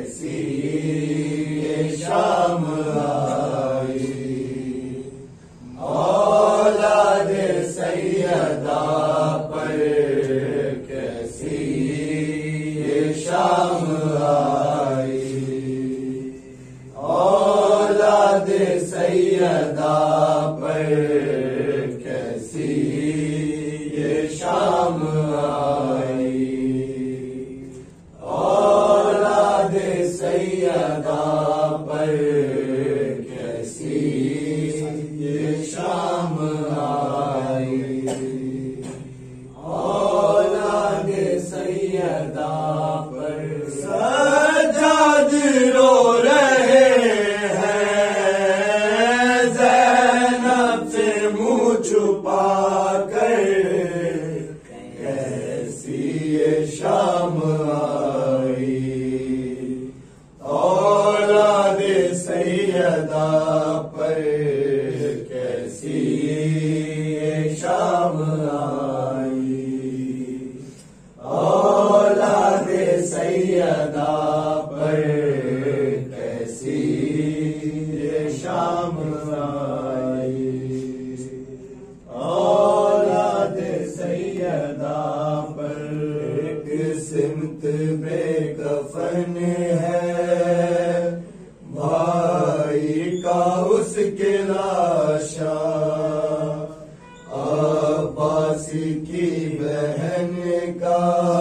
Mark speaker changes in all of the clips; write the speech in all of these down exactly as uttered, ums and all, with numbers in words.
Speaker 1: कैसी ये शाम आई, औलाद सैयदा पर कैसी ये शाम आई, औलाद सैयदा पर कैसी ये शाम आई, औलाद सैयदा पर कैसी ये शाम आई, औलाद सैयदा पर सज्जाद रो रहे हैं ज़ैनब से मुँह छुपा कर, कैसी ये शाम आई, औलाद सैयदा पर कैसी ये शाम आई, औलाद सैयदा पर कैसी ये शाम आई, औलाद सैयदा पर एक सिमत बेकफन है भाई का उसके लाशा, अब्बास की बहन का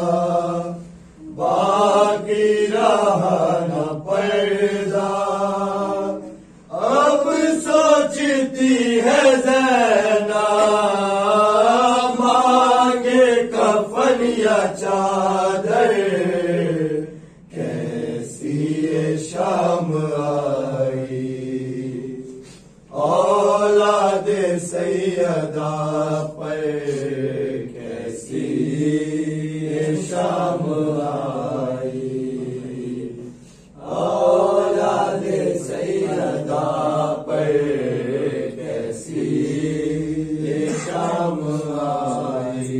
Speaker 1: बाकी रहा न पर्दा, अब सोचती है ज़ैनब मांगे कफन या चादर, कैसी ये शाम आई, औलाद सैयदा पर कैसी ये शाम आई, औलाद सैयदा पर कैसी ये शाम आई,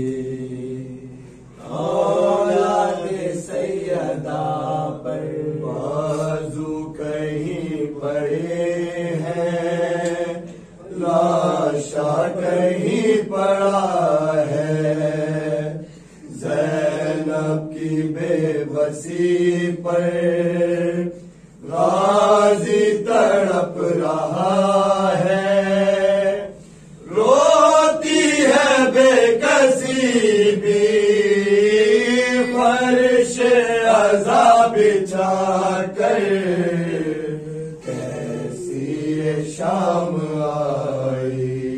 Speaker 1: औलाद सैयदा पर बाजू कहीं पड़े हैं, लाशा कहीं पड़ा है, ज़ैनब की बेबसी पर गाजी तड़प रहा है, रोती है बेकसी भी फर्श अज़ा बिछा कर, कैसी ये शाम आई,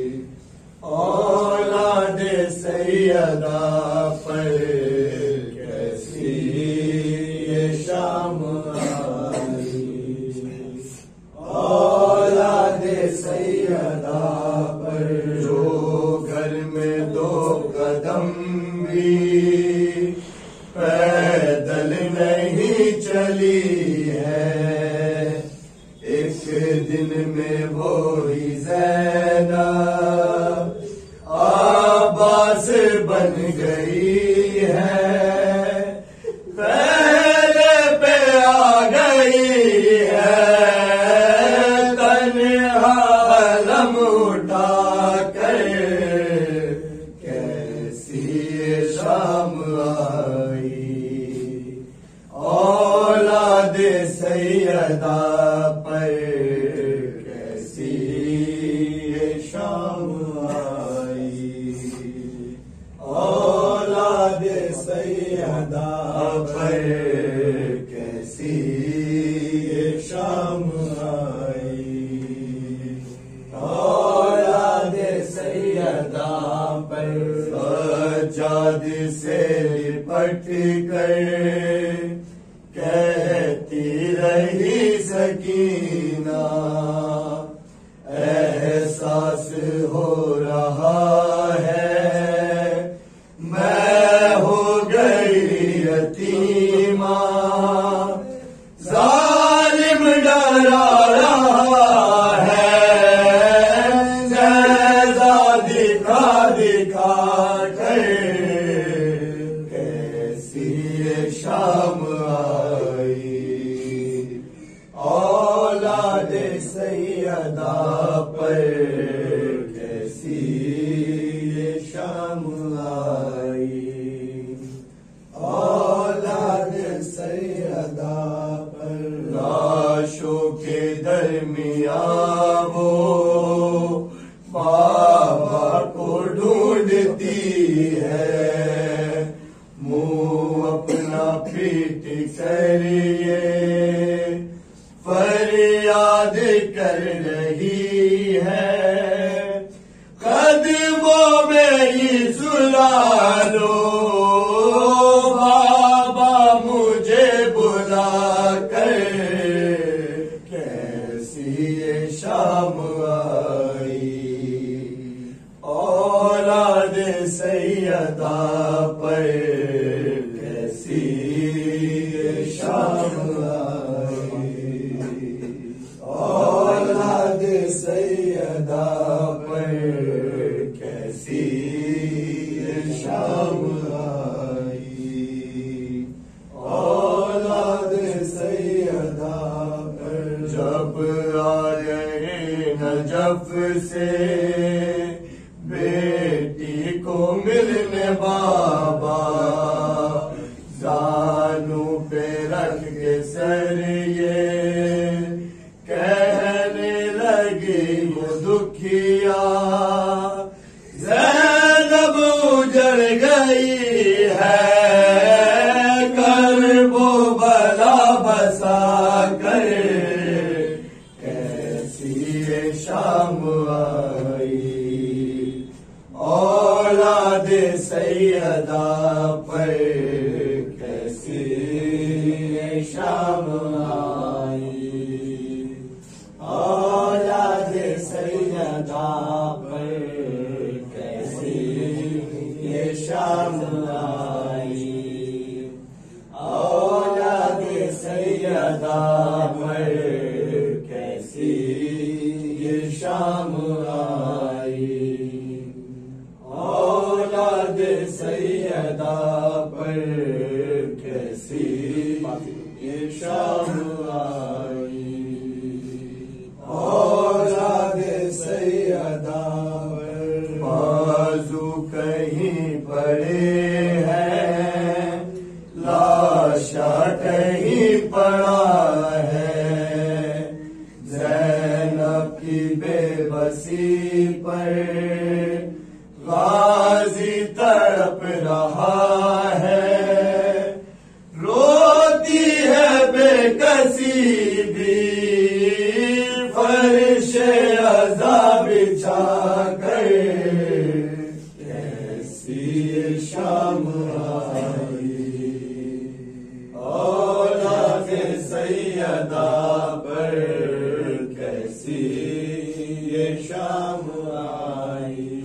Speaker 1: औलाद सैयदा पर कैसी ये शाम आई, औलाद सैयदा पर जो घर में दो कदम भी पैदल नहीं चली है, एक दिन में वो ही ज़ैनब अब्बास बन गई है, पहले पे आ गई है तन्हा अलम उठा कर, कैसी ये शाम आई, औलाद सैयदा पर कैसी ये शाम आई, औलाद सैयदा पर कैसी ये शाम आई, औलाद सैयदा पर सज्जाद से लिपट कर कहती रही सकीना, एहसास हो रहा है मैं हो गई यतीमा, जालिम डरा रहा है जैसा दिखा दिखा कर, कैसी ये शाम आई, सैयदा पर।
Speaker 2: लाशों के दरमिया वो बाबा को ढूंढती है, मुंह अपना पीट कर ये फरियाद कर रही है, कदमों में ही सुला लो बाबा मुझे बुला कर। कैसी ये शाम आई औलाद सैयदा पर, कैसी ये शाम आई औलाद सैयदा पर, कैसी ये शाम आई औलाद सैयदा पर। जब आए नजफ से बेटी को मिलने बाबा, जानू पे रख के सर ये कहने लगी वो दुखिया, ज़ैनब उजड़ गई है कर्बो बला बसा कर। कैसी ये शाम आई औलाद सैयदा पर, कैसी ये शाम आई औलाद सैयदा पर, कैसी ये शाम आई औलाद सैयदा पर, कैसी ये शाम आई औलाद सैयदा पर, कैसी ये शाम आई औलाद सैयदा पर। बाजू कहीं पड़े हैं, लाशा कहीं पड़ा है, ज़ैनब की बेबसी पर गाजी तड़प रहा है, रोती है बेकसी भी फर्शे अज़ा बिछा कर। कैसी ये शाम आई औलाद सैयदा पर, कैसी ये शाम आई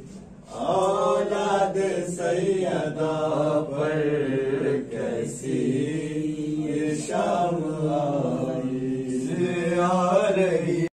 Speaker 2: औलाद सैयदा पर, कैसी